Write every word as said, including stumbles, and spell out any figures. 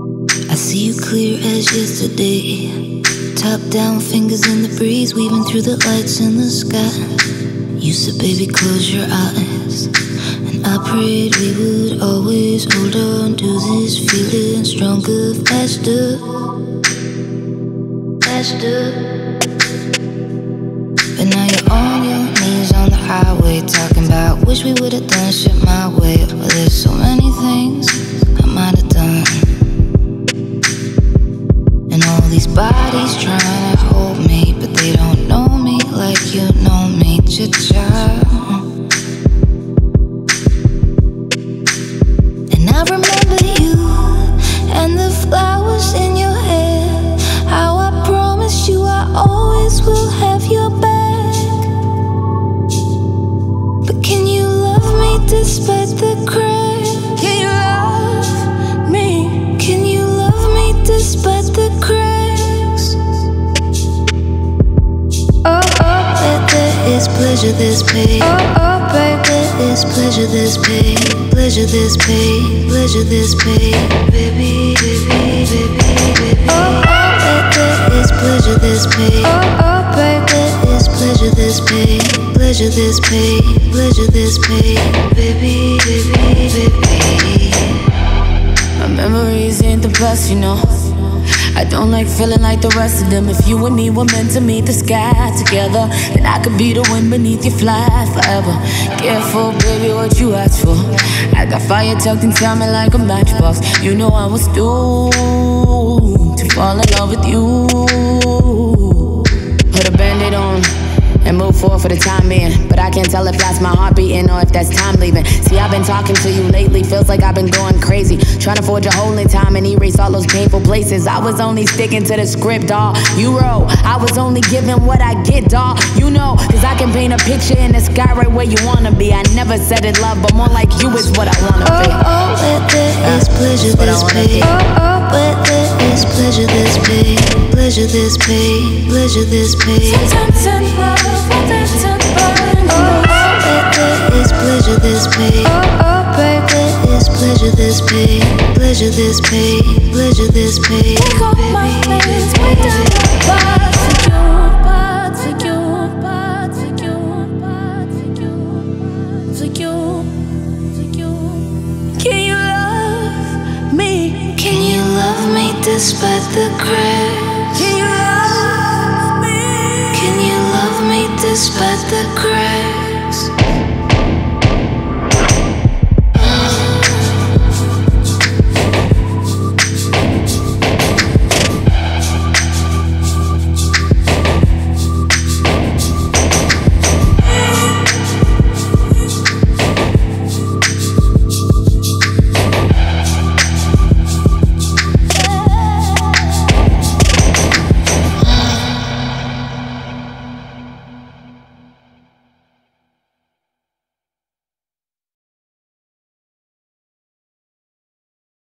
I see you clear as yesterday. Top down, fingers in the breeze, weaving through the lights in the sky. You said, baby, close your eyes. And I prayed we would always hold on to this feeling stronger, faster, faster. But now you're on your knees on the highway, talking about wish we would've done shit my way. Well, there's so many things I might have done, and all these bodies trying to hold me, but they don't know me like you know me, cha-cha. And I remember you and the flowers in your hair, how I promised you I always will have your back. But can you love me despite the crack? Can you love me? Can you love me despite the cracks? Oh, oh, there, there is pleasure, there's pain. Oh, oh, baby, there is pleasure, there's pain. Pleasure, there's pain. Pleasure, there's pain. Baby, baby, baby, baby. Oh, oh, there, there is pleasure, there's pain. Oh, oh, baby, there is pleasure, there's pain. Pleasure, there's pain. Pleasure, there's pain. Baby, baby, baby. My memories ain't the best, you know. I don't like feeling like the rest of them. If you and me were meant to meet the sky together, then I could be the wind beneath your fly forever. Careful, baby, what you ask for. I got fire tucked inside me like a matchbox. You know I was doomed to fall in love with you. Put a band-aid on and move forward for the time being, but I can't tell if that's my heart beating or if that's time leaving. See, I've been talking to you lately, feels like I've been going crazy, trying to forge a hole in time and erase all those painful places. I was only sticking to the script, dawg. You wrote, I was only giving what I get, dawg. You know, cause I can paint a picture in the sky right where you wanna be. I never said it love, but more like you is what I wanna be. Oh, oh, where there is pleasure, there's pain. Oh, oh, where there is pleasure, there's pain. Pleasure, there's pain. Pleasure, there's pain. Sometimes in love, all that to burn. Oh, oh, where there is pleasure, there's pain. Oh, oh, baby, there is pleasure, there's pain. Pleasure, there's pain. Pleasure, there's pain. Take off my hands, way down my butt. For you, but for you, but for you, but for you, for you, for you. Can you love me? Can you love me despite the cracks? Can you love